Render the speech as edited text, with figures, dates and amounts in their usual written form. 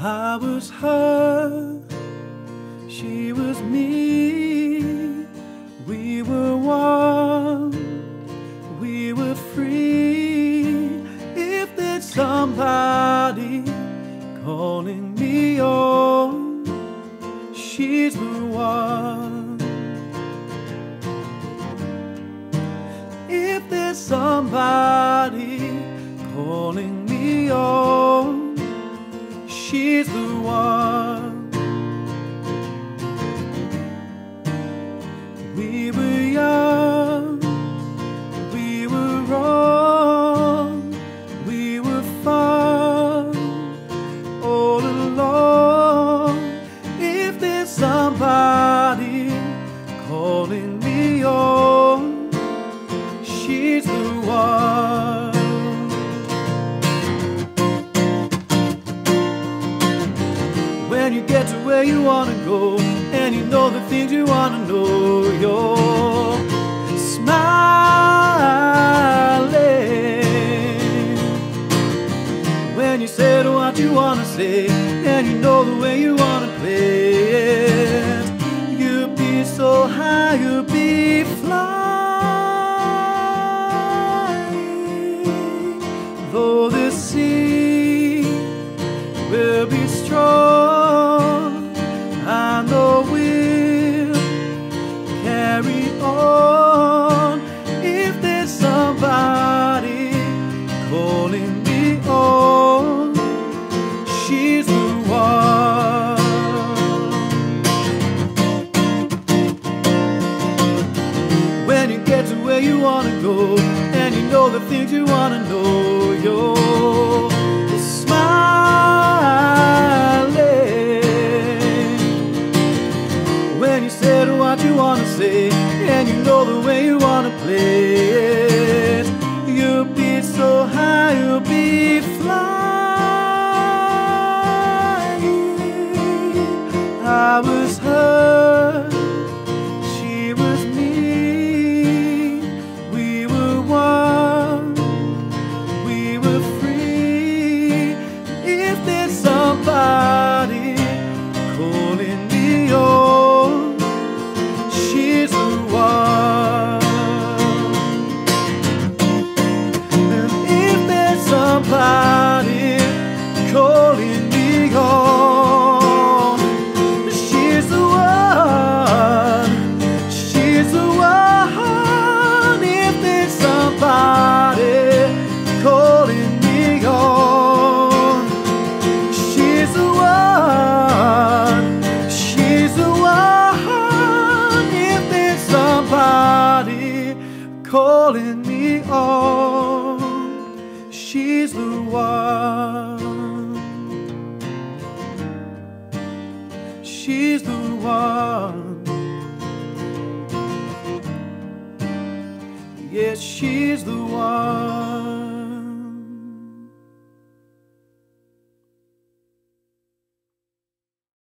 I was her, she was me. We were one, we were free. If there's somebody calling me on, she's the one. If there's somebody calling me on, she's the one. We were young, we were wrong, we were fun all along. If there's somebody calling me on, she's the one. When you get to where you wanna go, and you know the things you wanna know, you're smiling. When you said what you wanna say, and you know the way you wanna play it, you'll be so high, you'll be flying. Though the sea will be strong, I know we'll carry on. If there's somebody calling me on, she's the one. When you get to where you wanna go, and you know the things you wanna know, you're what you wanna say, and you know the way you wanna play it, you'll be so high, you'll be flying. I was her, she was me. We were one, we were free. If there's somebody calling me on, she's the one. And if there's somebody calling me on, she's the one. She's the one. If there's somebody calling me on, she's the one. She's the one. Somebody calling me on, she's the one. She's the one. Yes, she's the one.